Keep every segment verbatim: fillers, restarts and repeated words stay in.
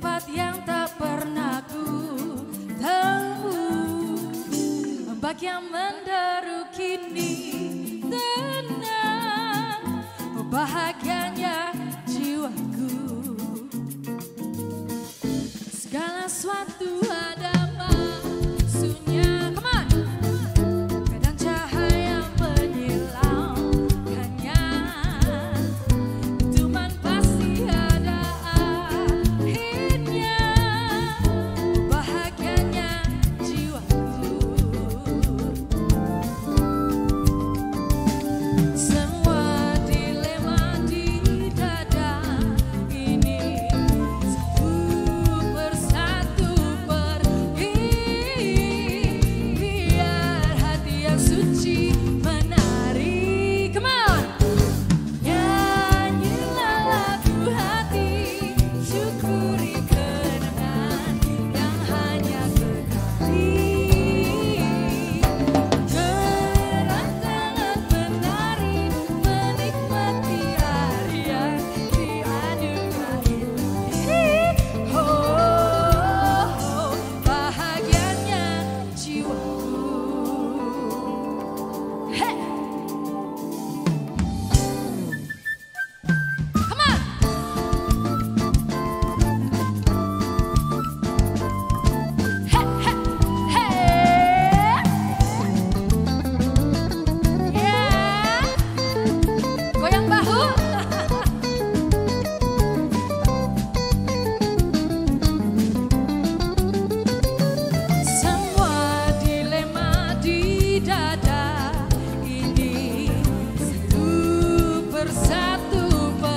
tempat yang tak pernah ku temui. Ombak yang menderu kini tenang, oh bahagianya jiwaku. Segala sesuatu ada maksudnya. Come on. Kadang cahaya menyilaukannya, cuman pasti ada akhirnya. Bahagianya jiwaku. Semua dilema di dada ini satu persatu pergi, biar hati yang suci menari. Come on. Nyanyilah lagu hati, syukuri kenangan yang hanya sekali. Gerak tangan menari, menikmati hari yang dianugerahkan. Oh, oh, bahagianya jiwaku. Hey, come on. Hey, hey, hey. Yeah. Goyang bahu. Semua dilema di dada ini satu persatu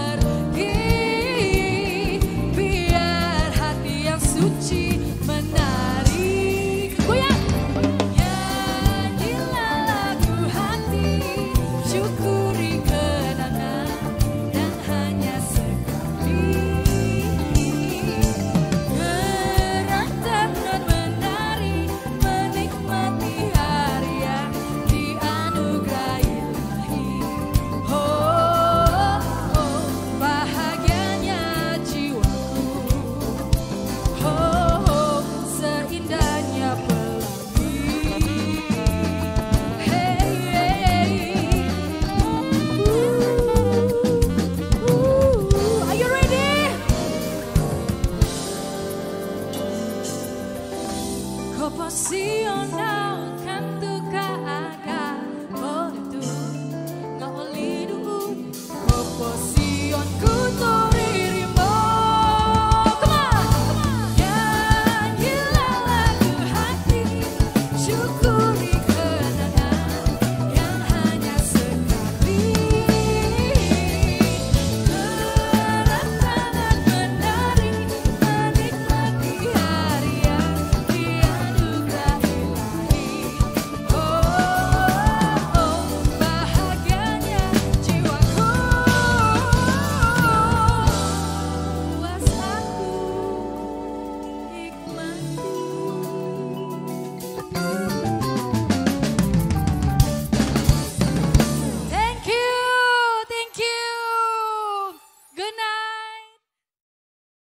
pergi, biar hati yang suci menari. Goyang. Nyanyilah lagu hati, syukuri kenangan yang hanya sekali. Gerak tangan menari, menikmati hari yang dianugerahi ilahi. Oh, oh, bahagianya jiwaku. Oh, oh, seindahnya pelangi. Hey, hey. Ooh, ooh. Are you ready? Kau pasti on now.